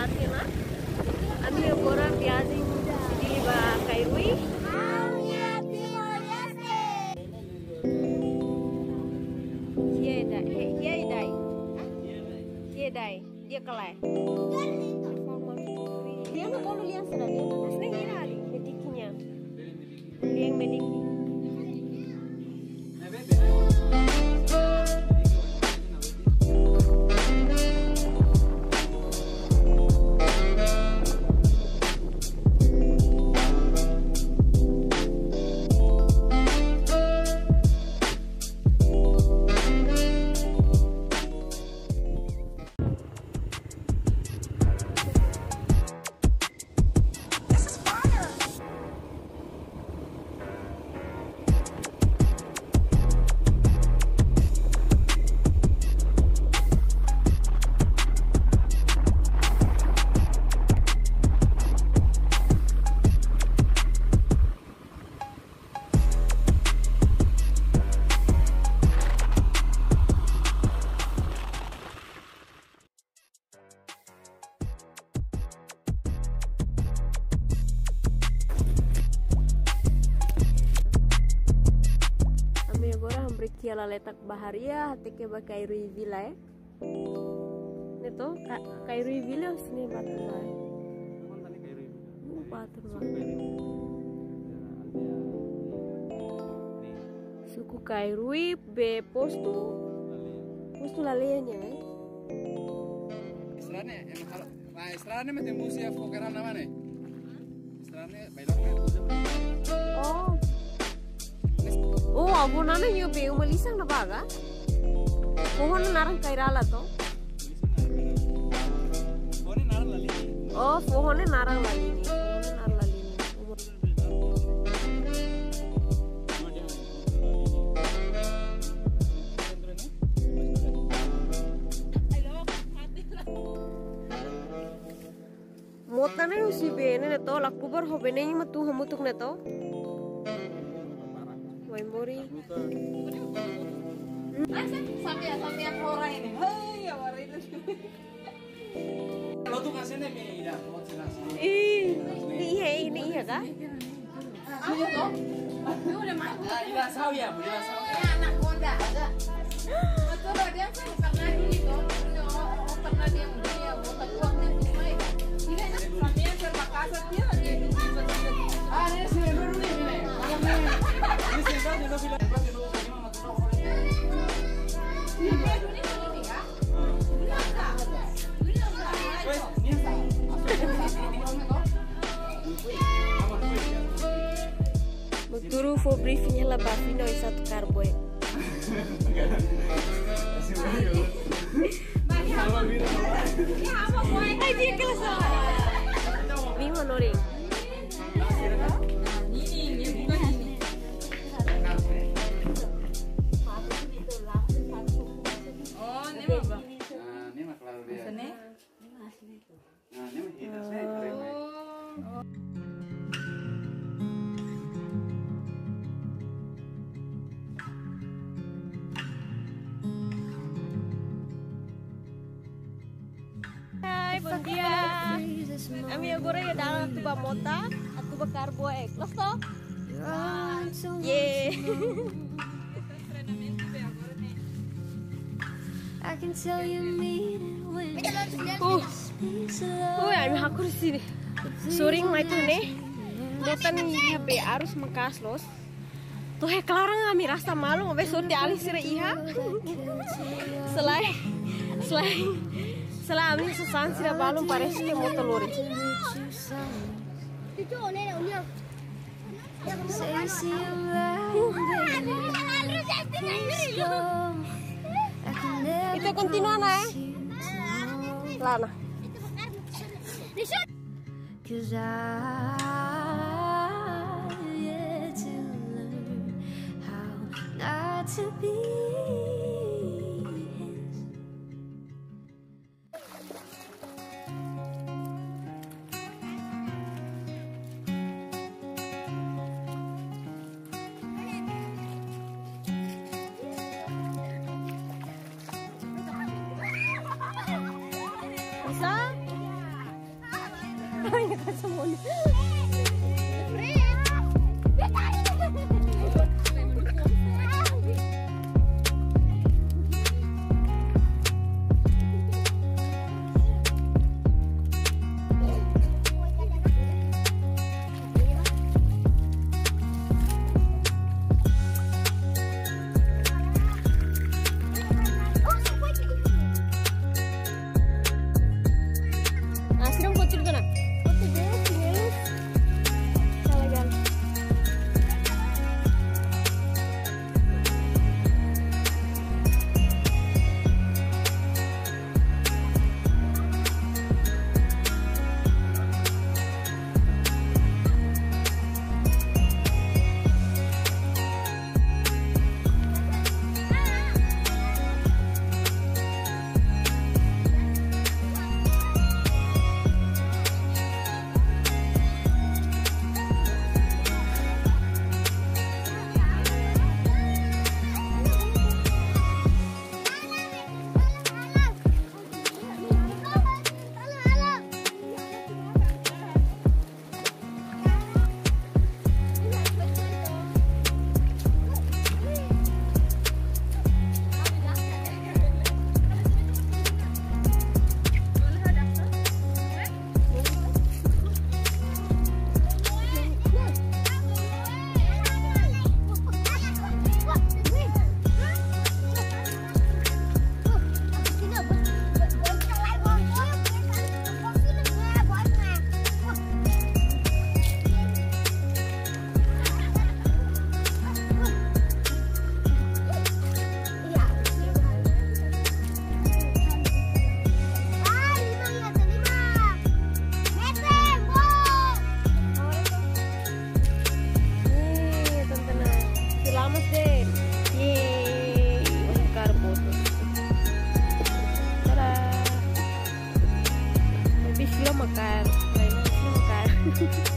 na. Ami agora viagem de Cairui. Dia kelai. Dia nggak mau lihat sudah dia asli hina ali medikinya. Dia yang mediki. Kia la letak baharia hati ke Cairui Villa Neto Cairui Villa sini batu lah. Batu lah. Suku Cairui be postu lalenya Strane me tembusi a fokeran namane. Strane bailokne. Oh, abu nana nyo be umalisang na baga? Pohon narang kairala to? Pohon narang lalini. Oh, pohon narang lalini. Mota na yung si Bene na to, lakubar ho Bene yung matuhamutok na to. Mori. Sampai orang ini. Hei, orang itu. Lo tuh kasih nih ya, ini iya kah? Iya toh. Ini udah mantap. Iya saw ya, iya saw. Anak konda ada. Betul dia kan pernah gitu. Pernah dia buat uangnya cuma itu. Ini sampai serba kasar dia lagi. Ini sih dulu nih. Ini sih kan dulu bilang Turu for briefingnya lah Bavino satu karbo ya. Aja kelas. Lima nori. Hai, bom dia. Ami agora ya dalam tuba mota, tuba karbo kelas to? Yeah. I can tell you mean it when ami hakur sini. Soring mai tu ne. Mota ni be arus makas los. Tuh kelarang ami rasa malu ngabe sonde alis sira iha. Selain ini sesan sira balum pares ke motor lori. Itu continuan ya? Lana. Cause I yet to learn how not to be his. Bisa? Banyak kan semuanya. Mekar, lainnya Mekar.